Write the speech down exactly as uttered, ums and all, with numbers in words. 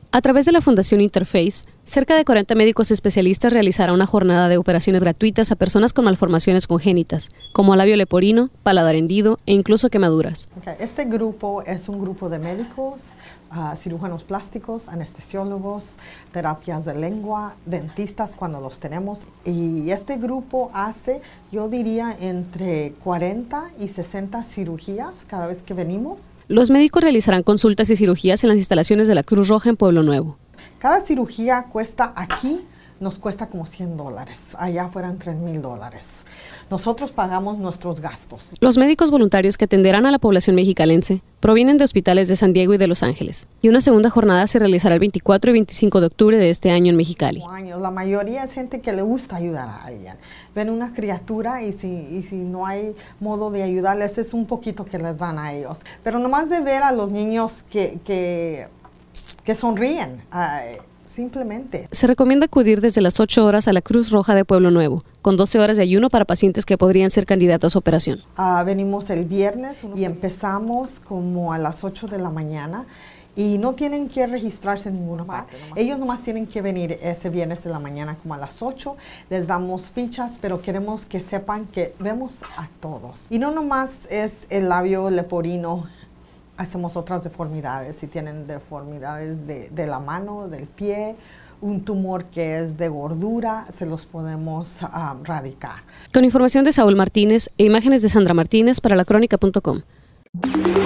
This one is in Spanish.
A través de la Fundación Interface, cerca de cuarenta médicos especialistas realizarán una jornada de operaciones gratuitas a personas con malformaciones congénitas, como labio leporino, paladar hendido e incluso quemaduras. Okay. Este grupo es un grupo de médicos, uh, cirujanos plásticos, anestesiólogos, terapias de lengua, dentistas cuando los tenemos. Y este grupo hace, yo diría, entre cuarenta y sesenta cirugías cada vez que venimos. Los médicos realizarán consultas y cirugías en las instalaciones de la Cruz Roja en Pueblo Nuevo. Cada cirugía cuesta aquí, nos cuesta como cien dólares, allá fueran tres mil dólares. Nosotros pagamos nuestros gastos. Los médicos voluntarios que atenderán a la población mexicalense provienen de hospitales de San Diego y de Los Ángeles. Y una segunda jornada se realizará el veinticuatro y veinticinco de octubre de este año en Mexicali. La mayoría es gente que le gusta ayudar a alguien. Ven una criatura y si, y si no hay modo de ayudarles, es un poquito que les dan a ellos. Pero nomás de ver a los niños que, que, que sonríen, uh, simplemente. Se recomienda acudir desde las ocho horas a la Cruz Roja de Pueblo Nuevo, con doce horas de ayuno para pacientes que podrían ser candidatos a operación. Uh, venimos el viernes y empezamos como a las ocho de la mañana y no tienen que registrarse en ninguna parte. Ellos nomás tienen que venir ese viernes de la mañana como a las ocho, les damos fichas, pero queremos que sepan que vemos a todos. Y no nomás es el labio leporino. Hacemos otras deformidades, si tienen deformidades de, de la mano, del pie, un tumor que es de gordura, se los podemos uh, radicar. Con información de Saúl Martínez e imágenes de Sandra Martínez para la crónica punto com.